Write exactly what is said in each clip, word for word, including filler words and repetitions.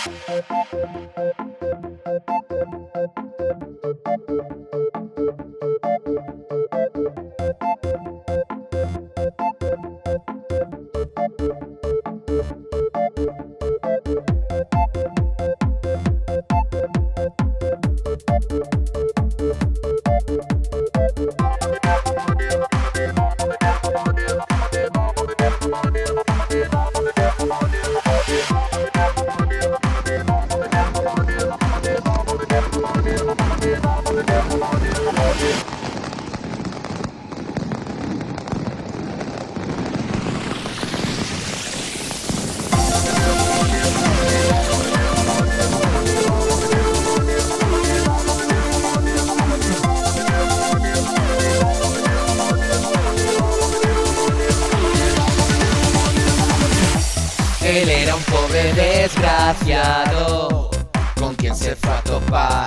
Él era un pobre desgraciado con quien se fue a topar.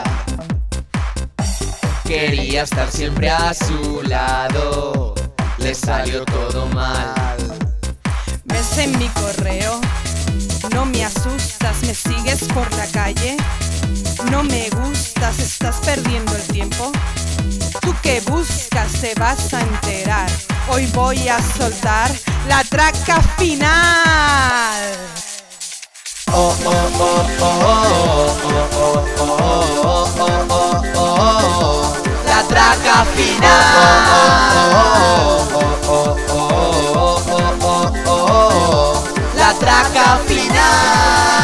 Quería estar siempre a su lado, le salió todo mal. Ves en mi correo, no me asustas, me sigues por la calle. No me gustas, estás perdiendo el tiempo. Tú que buscas te vas a enterar. Hoy voy a soltar la traca final. Oh, oh, oh, oh, oh, oh, oh, oh, oh, oh, oh, oh. La traca final. Oh, oh, oh, oh, oh, oh, oh, oh, oh. La traca final.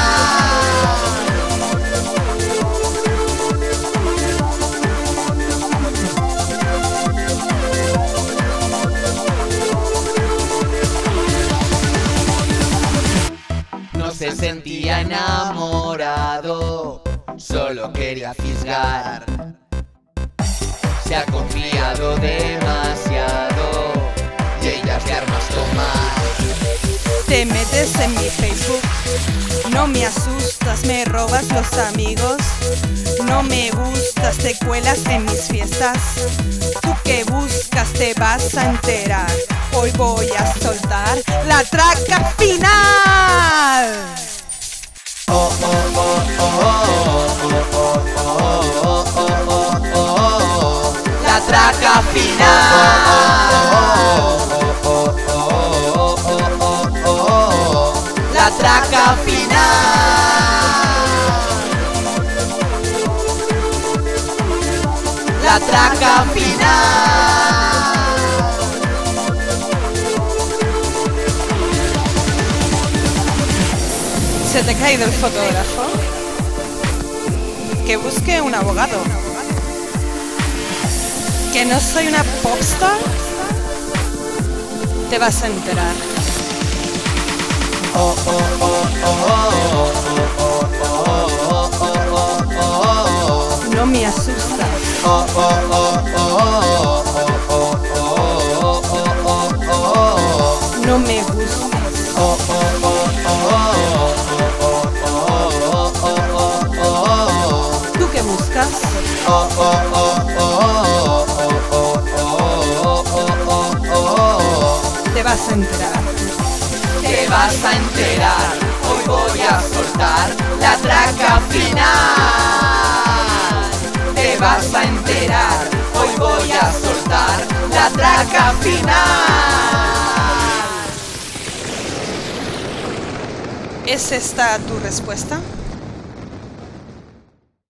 No se sentía enamorado, solo quería fisgar. Se ha confiado demasiado y ellas de armas tomar. Te metes en mi Facebook, no me asustas, me robas los amigos. No me gustas, te cuelas en mis fiestas. Tú que buscas te vas a enterar. Hoy voy a soltar la traca final. Oh, oh, oh, oh, oh, oh, oh, oh, oh, oh, oh. La traca final. Oh, oh, oh, oh, oh, oh, oh. La traca final. La traca final. ¿Se te ha caído el fotógrafo? Que busque un abogado. ¿Que no soy una popstar? Te vas a enterar. Oh, oh, oh, oh, oh, oh, oh, oh, oh, oh. No me asustas. Oh, oh, oh, oh, oh, oh, oh, oh, oh, oh. No me gustas. Oh, oh, oh, oh, oh, oh, oh, oh. ¿Tú qué buscas? Oh, oh, oh, oh, oh, oh, oh, oh, oh, oh. Te vas a enterar. Te vas a enterar. Hoy voy a soltar la traca final. Te vas a enterar. Hoy voy a soltar la traca final. ¿Es esta tu respuesta?